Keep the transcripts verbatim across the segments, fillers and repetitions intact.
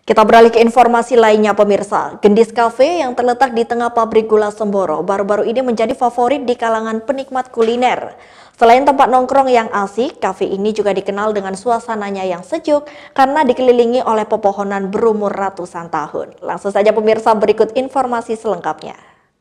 Kita beralih ke informasi lainnya pemirsa. Gendis Cafe yang terletak di tengah pabrik gula Semboro baru-baru ini menjadi favorit di kalangan penikmat kuliner. Selain tempat nongkrong yang asik, kafe ini juga dikenal dengan suasananya yang sejuk karena dikelilingi oleh pepohonan berumur ratusan tahun. Langsung saja pemirsa, berikut informasi selengkapnya.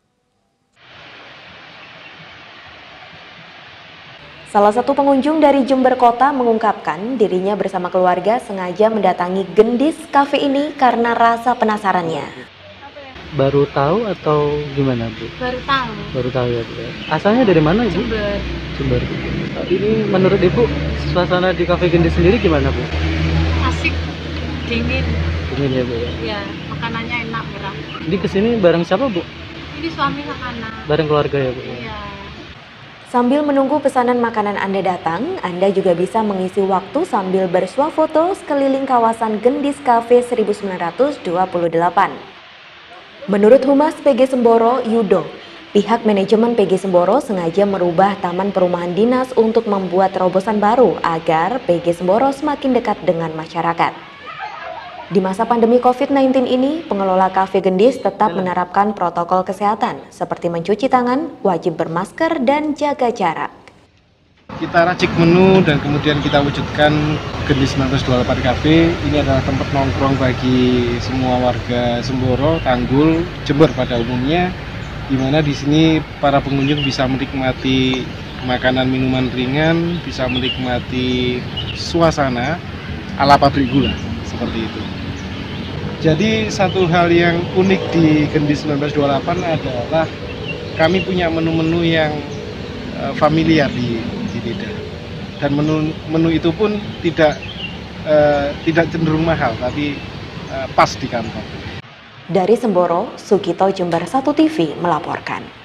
Salah satu pengunjung dari Jember Kota mengungkapkan dirinya bersama keluarga sengaja mendatangi Gendis Cafe ini karena rasa penasarannya. Baru tahu atau gimana, Bu? Baru tahu. Baru tahu ya, Bu. Asalnya dari mana, Ibu? Jember. Jember. Ini menurut Ibu, suasana di Cafe Gendis sendiri gimana, Bu? Asik, dingin. Dingin ya, Bu ya? Ya, makanannya enak, murah. Ini kesini bareng siapa, Bu? Ini suami sama anak. Bareng keluarga ya, Bu? Iya. Sambil menunggu pesanan makanan Anda datang, Anda juga bisa mengisi waktu sambil bersuah foto sekeliling kawasan Gendis Cafe seribu sembilan ratus dua puluh delapan. Menurut Humas P G Semboro, Yudo, pihak manajemen P G Semboro sengaja merubah taman perumahan dinas untuk membuat terobosan baru agar P G Semboro semakin dekat dengan masyarakat. Di masa pandemi COVID sembilan belas ini, pengelola Cafe Gendis tetap menerapkan protokol kesehatan seperti mencuci tangan, wajib bermasker, dan jaga jarak. Kita racik menu dan kemudian kita wujudkan Gendis seribu sembilan ratus dua puluh delapan Cafe. Ini adalah tempat nongkrong bagi semua warga Semboro, Tanggul, Jember pada umumnya, di mana di sini para pengunjung bisa menikmati makanan minuman ringan, bisa menikmati suasana ala pabrik gula seperti itu. Jadi satu hal yang unik di Gendis seribu sembilan ratus dua puluh delapan adalah kami punya menu-menu yang uh, familiar di, di lidah, dan menu menu itu pun tidak uh, tidak cenderung mahal, tapi uh, pas di kantong. Dari Semboro, Sugito Jember satu T V melaporkan.